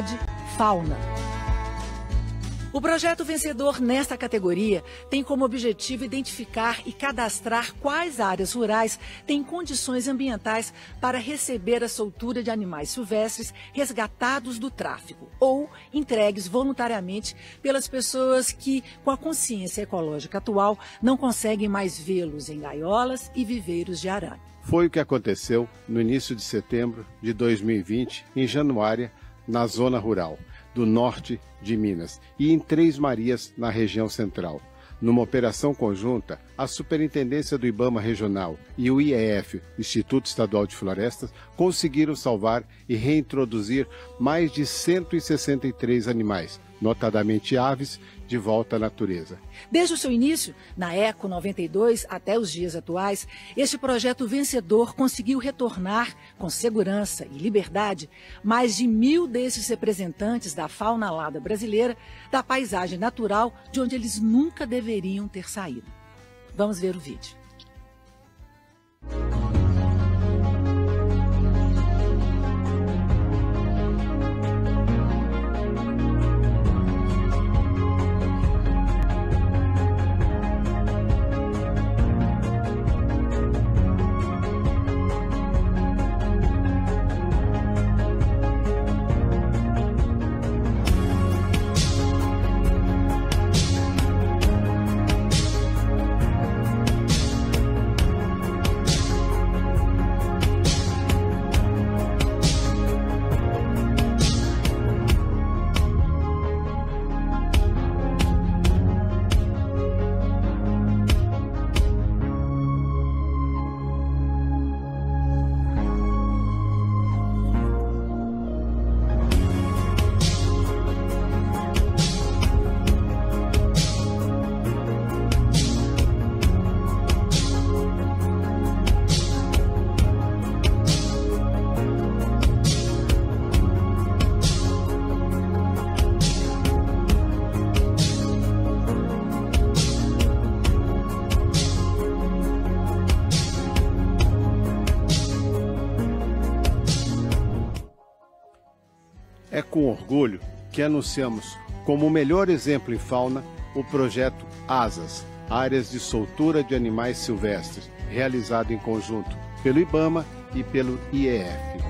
Fauna. O projeto vencedor nesta categoria tem como objetivo identificar e cadastrar quais áreas rurais têm condições ambientais para receber a soltura de animais silvestres resgatados do tráfico ou entregues voluntariamente pelas pessoas que, com a consciência ecológica atual, não conseguem mais vê-los em gaiolas e viveiros de arame. Foi o que aconteceu no início de setembro de 2020, em Januária, na zona rural do norte de Minas e em Três Marias, na região central. Numa operação conjunta, a Superintendência do IBAMA Regional e o IEF, Instituto Estadual de Florestas, conseguiram salvar e reintroduzir mais de 163 animais, notadamente aves, de volta à natureza. Desde o seu início, na ECO 92 até os dias atuais, este projeto vencedor conseguiu retornar com segurança e liberdade mais de 1.000 desses representantes da fauna alada brasileira da paisagem natural de onde eles nunca deveriam ter saído. Vamos ver o vídeo. É com orgulho que anunciamos como o melhor exemplo em fauna o projeto ASAS, Áreas de Soltura de Animais Silvestres, realizado em conjunto pelo IBAMA e pelo IEF.